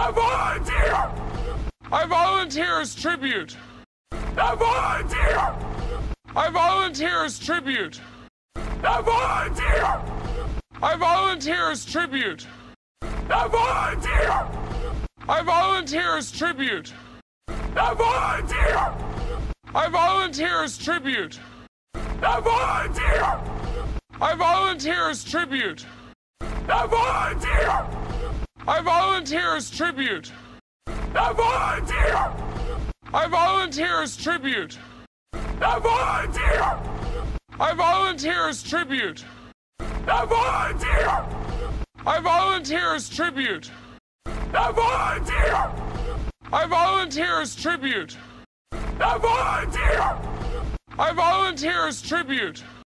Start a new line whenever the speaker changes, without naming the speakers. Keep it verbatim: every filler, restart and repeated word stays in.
I volunteer! I volunteer as tribute! I volunteer! I volunteer as tribute! I volunteer! I volunteer as tribute! I volunteer! I volunteer as tribute! I volunteer! I volunteer as tribute! I volunteer! I volunteer as tribute! I volunteer! I volunteer as tribute! I volunteer! I volunteer as tribute! I volunteer! I volunteer as tribute! I volunteer! I volunteer as tribute! I volunteer! I volunteer as tribute! I volunteer! I volunteer as tribute!